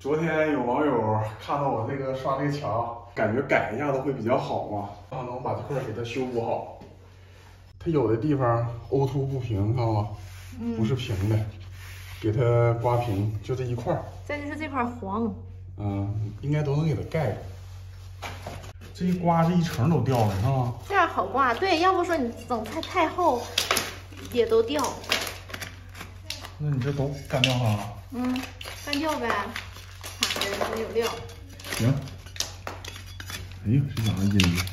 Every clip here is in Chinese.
昨天有网友看到我这个刷这个墙，感觉改一下子会比较好嘛，然后能把这块给它修补好。它有的地方凹凸不平，看吗？不是平的，给它刮平，就这一块。 再就是这块黄， 应该都能给它盖住。这一刮，这一层都掉了，是吧？ 这样好刮，对，要不说你整太厚，也都掉。 那你这都干掉了？ 干掉呗。看这有料。 行。哎呀，这咋阴的？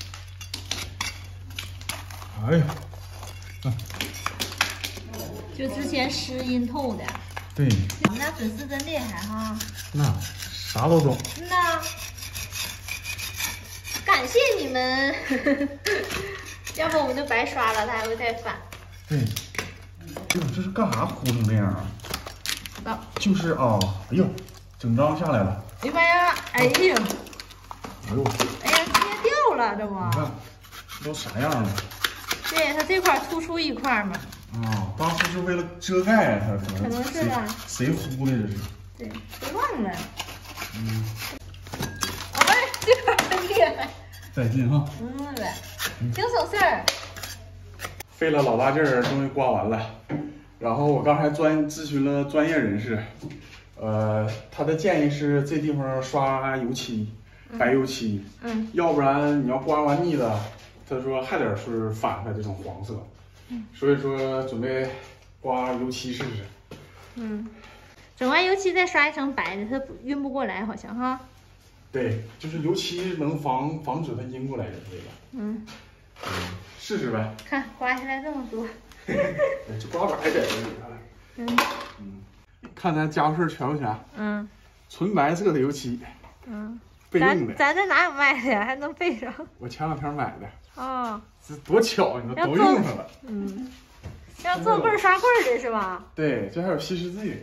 哎呀， 就之前湿阴透的。 对。 我们家粉丝真厉害哈。 那啥都懂。 那感谢你们，要不我们就白刷了，他还会再返。 对。哎呦，这是干啥糊成这样啊？ 知道。 就是啊，哎呦，整张下来了。 哎呀妈呀！哎呀！ 哎呦！ 哎呀，切掉了，这不？ 你看，这都啥样了？ 对，它这块突出一块嘛。 当时是为了遮盖它， 可能是吧。 谁糊的这是？ 对，都忘了。哎，这块很厉害。 带劲哈。 呗，挺省事儿。 费了老大劲儿，终于刮完了。然后我刚才咨询了专业人士，他的建议是这地方刷油漆，白油漆，要不然你要刮完腻的，他说还得是反的这种黄色，所以说准备刮油漆试试。 整完油漆再刷一层白的，它晕不过来，好像哈。 对，就是油漆能防止它阴过来就可以了。试试呗。 看刮下来这么多。 这刮板还在这里。看咱家伙事全不全？纯白色的油漆。备用的。 咱这哪有卖的呀？还能备上？ 我前2天买的。 哦。 这多巧，你说都用上了。 要做棍刷棍的是吧？ 对，这还有稀释剂。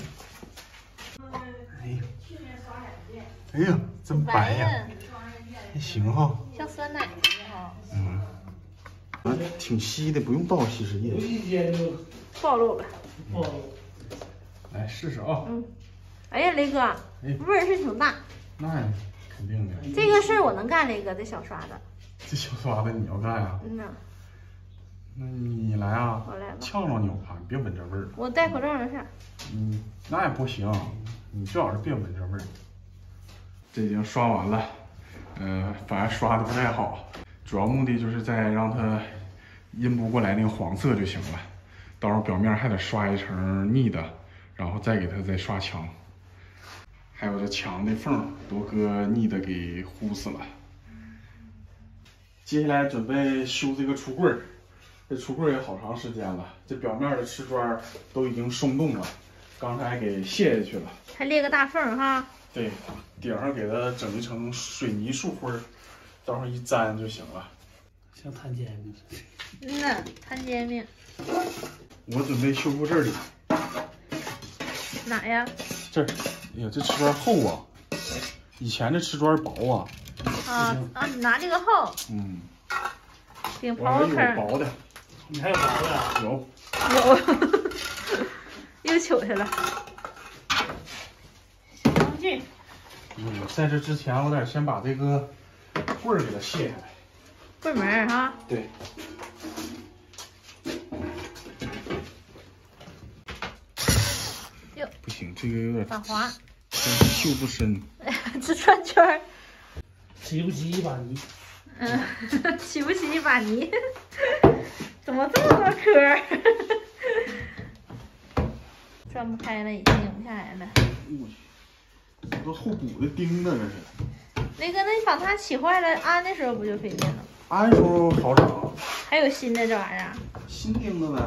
哎呀，真白呀！还行哈。 像酸奶似的哈。 挺稀的，不用倒稀释液。 暴露了。 来试试啊。 哎呀，雷哥，味儿是挺大。 那肯定的。 这个事儿我能干，雷哥，这小刷子。 这小刷子你要干呀？那你来啊！ 我来吧。 呛着你，我怕你别闻这味儿。 我戴口罩的事儿。 那也不行，你最好是别闻这味儿。这已经刷完了，反正刷的不太好，主要目的就是在让它阴不过来那个黄色就行了。到时候表面还得刷一层腻的，然后再给它再刷墙。还有这墙的缝都搁腻的给糊死了。接下来准备修这个橱柜儿，这橱柜也好长时间了，这表面的瓷砖都已经松动了，刚才给卸下去了， 还裂个大缝哈。对， 顶上给它整一层水泥树灰，到时候一粘就行了。 像摊煎饼似的。摊煎饼。 我准备修复这里。 哪呀？ 这儿。哎呀，这瓷砖厚啊！以前这瓷砖薄啊。你拿这个厚。顶刨坑。 有薄的。 你还有薄的？ 有。 又取下来。小工具。 在这之前，我得先把这个棍儿给它卸下来。 棍门哈。 对。不行，这个有点打滑。 锈不深。 这转圈儿。 起不起一把泥？ 起不起一把泥？怎么这么多颗？转不开了，已经拧不下来了。 这都后补的钉子，这是。 雷哥，那你把它起坏了，安的时候不就费劲了？ 安的时候好整。 还有新的这玩意儿？ 新钉子呗。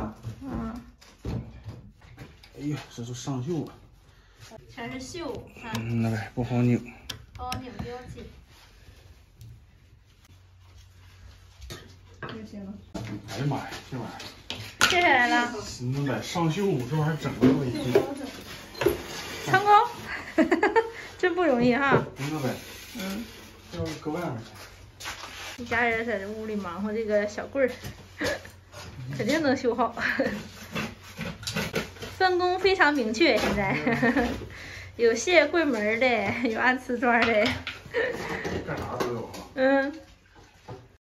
哎呀，这都上锈了。 全是锈，看。 那呗，不好拧。 不好拧，不要紧。就行了。 哎呀妈呀，这玩意儿。 卸下来了。 那呗，上锈，这玩意儿整了我一天。 成功，真不容易哈。 那呗。要搁外面去。 一家人在这屋里忙活这个小棍儿，肯定能修好。分工非常明确，现在有卸柜门的，有按瓷砖的。 干啥都有啊。 嗯。